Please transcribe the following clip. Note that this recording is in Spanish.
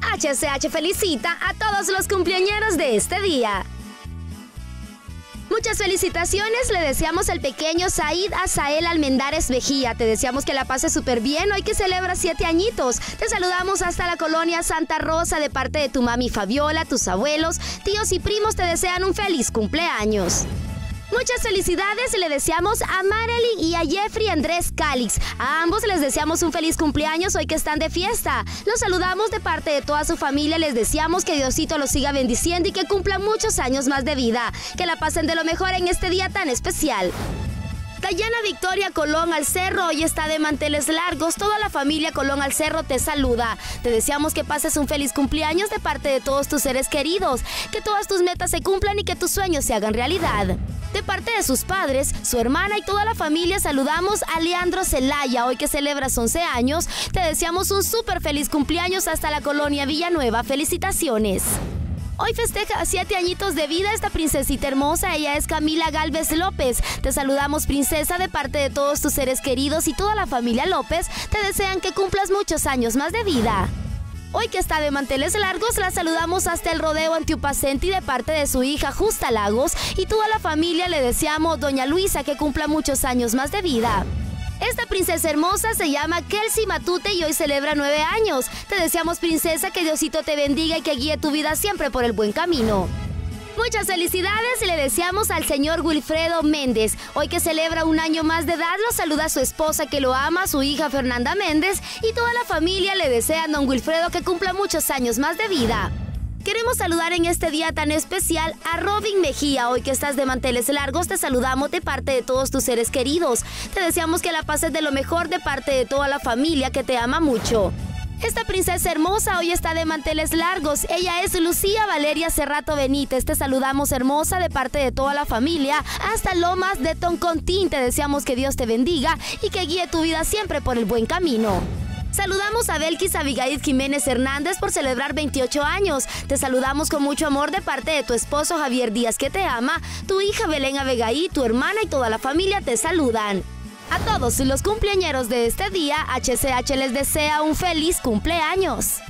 HCH felicita a todos los cumpleañeros de este día. Muchas felicitaciones le deseamos al pequeño Said Azael Almendares Mejía. Te deseamos que la pases súper bien hoy que celebras 7 añitos. Te saludamos hasta la colonia Santa Rosa de parte de tu mami Fabiola, tus abuelos, tíos y primos te desean un feliz cumpleaños. Muchas felicidades le deseamos a Marely y a Jeffrey Andrés Calix. A ambos les deseamos un feliz cumpleaños hoy que están de fiesta. Los saludamos de parte de toda su familia. Les deseamos que Diosito los siga bendiciendo y que cumplan muchos años más de vida. Que la pasen de lo mejor en este día tan especial. Dayana Victoria Colón Alcerro hoy está de manteles largos. Toda la familia Colón Alcerro te saluda. Te deseamos que pases un feliz cumpleaños de parte de todos tus seres queridos. Que todas tus metas se cumplan y que tus sueños se hagan realidad. De parte de sus padres, su hermana y toda la familia saludamos a Leandro Zelaya, hoy que celebras 11 años. Te deseamos un súper feliz cumpleaños hasta la colonia Villanueva. ¡Felicitaciones! Hoy festeja 7 añitos de vida esta princesita hermosa. Ella es Camila Galvez López. Te saludamos, princesa, de parte de todos tus seres queridos y toda la familia López. Te desean que cumplas muchos años más de vida. Hoy que está de manteles largos, la saludamos hasta el rodeo Antiupacenti de parte de su hija Justa Lagos y toda la familia le deseamos, doña Luisa, que cumpla muchos años más de vida. Esta princesa hermosa se llama Kelsey Matute y hoy celebra 9 años. Te deseamos, princesa, que Diosito te bendiga y que guíe tu vida siempre por el buen camino. Muchas felicidades y le deseamos al señor Wilfredo Méndez. Hoy que celebra un año más de edad, lo saluda a su esposa que lo ama, su hija Fernanda Méndez y toda la familia le desea a don Wilfredo que cumpla muchos años más de vida. Queremos saludar en este día tan especial a Robin Mejía. Hoy que estás de manteles largos, te saludamos de parte de todos tus seres queridos. Te deseamos que la pases de lo mejor de parte de toda la familia que te ama mucho. Esta princesa hermosa hoy está de manteles largos. Ella es Lucía Valeria Cerrato Benítez. Te saludamos, hermosa, de parte de toda la familia. Hasta Lomas de Toncontín. Te deseamos que Dios te bendiga y que guíe tu vida siempre por el buen camino. Saludamos a Belkis Abigail Jiménez Hernández por celebrar 28 años. Te saludamos con mucho amor de parte de tu esposo Javier Díaz, que te ama, tu hija Belén Abigail, tu hermana y toda la familia te saludan. A todos los cumpleañeros de este día, HCH les desea un feliz cumpleaños.